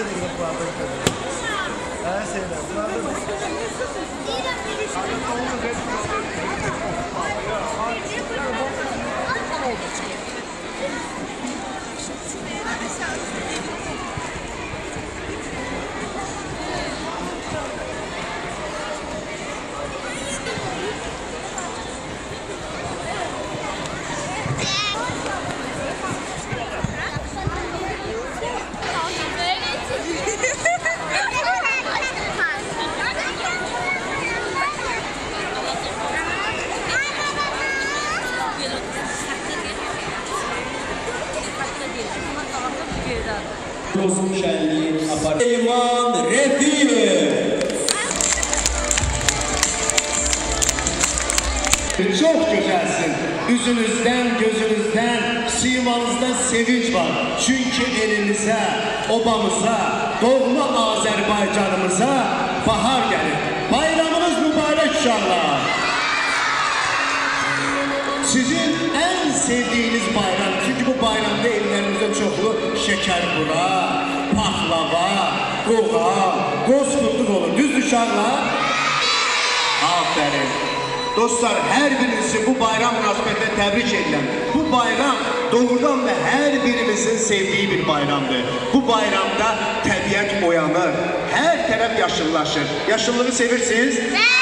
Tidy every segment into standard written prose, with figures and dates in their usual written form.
sene gidip burada gidelim. Her sene. Olsun şenliğin apar. Elman Refiyev. Çok güzelsin. Yüzünüzden, gözünüzden, simanızdan sevinç var. Çünkü elinize, obamıza, doğma Azerbaycanımıza bahar gelir. Bayramınız mübarek inşallah. Sizin en sevdiğiniz bayram. Çünkü bu bayramda evlerimizde çoklu şeker bura, pahlava, qoğa, qoz fırtıq olur. Düz uşaqlar. Aferin. Dostlar, her birinizi bu bayram münasebetiyle tebrik edirəm. Bu bayram doğrudan da her birimizin sevdiği bir bayramdır. Bu bayramda təbiət oyanır. Her taraf yaşıllaşır. Yaşıllığı sevirsiniz?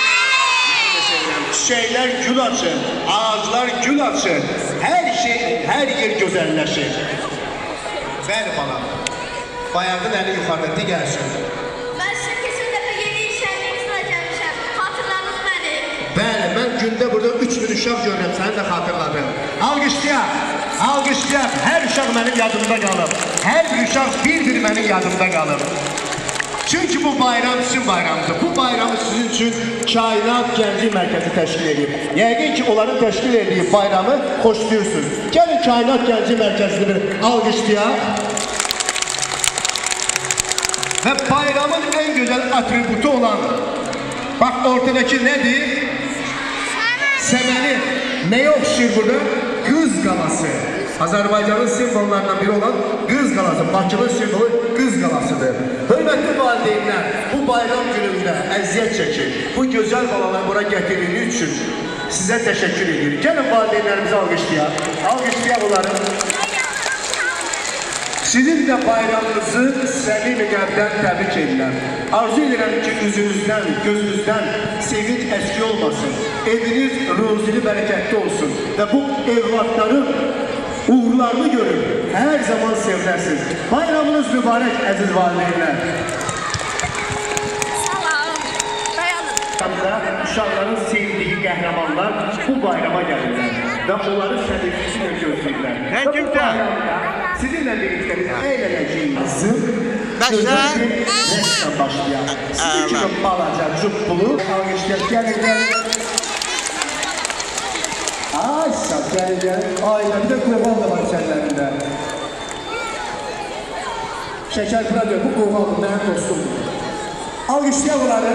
Çiçekler gül açır, ağaçlar gül açır. Her şey, her yer güzelleşir. Bəli balam. Bayağın eli yukarıda gelsin. Ben sizin kesin dəfə yeni şənliyinizlə gəlmişəm. Hatırladınız məni? Bəli, mən gündə burada 3000 uşaq görürəm, səni də xatırladım. Alqışlayaq, alqışlayaq. Hər uşaq mənim yadımda qalıb. Hər bir uşaq bir mənim yadımda qalıb. Çünkü bu bayram sizin bayramdır. Bu bayramı sizin için Kainat Genci Merkezi teşkil ediyor. Yəqin ki onların teşkil ettiği bayramı hoşluyorsunuz. Gelin Kainat Genci Merkezi'ni bir alqışlayaq. Ve bayramın en güzel atributu olan, bak ortadaki nedir? Semeni. Neye okşuyor burada? Kız galası. Azerbaycan'ın simvollarından biri olan Qız qalası, Bakının simvolu Qız qalasıdır. Hörmətli valideynlər, bu bayram günündə əziyyət çəkir. Bu gözəl balalar bura gətirdiyiniz üçün sizə təşəkkür edirik. Gəlin valideynlərimizi alqışlayaq. Alqışlayaq onları. Sizin de bayramınızı səmimi qəlbdən təbrik edirəm. Arzu edirəm ki, üzünüzdən, gözünüzdən sevinç əski olmasın. Eviniz ruzili bərəkətli olsun. Və bu evlatların uğurlarını görün. Her zaman sevirsiniz. Bayramınız mübarek əziz valideynlər. Salam. Dayanın. Uşaqların sevdiği qəhrəmanlar bu bayrama gəlirlər. Və onları səbirsizliklə gözləyirlər. Və bu bayramda sizinlə birlikdə biz əylənəcəyimizi rəsmə başlayaq. Sizin kimi balaca, cübbulu, alqışlayaq, gəlirlər. Ay sağ gəlirlər. Ailəmdə qoğal da var içərilərində. Şəkərpıra diyor, bu qoğaldır, mənim dostumdur. Alqışlayaq onları.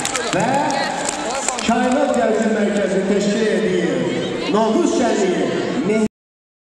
Və Kainat Genci Merkezi teşkil ediyor. Novruz şenliği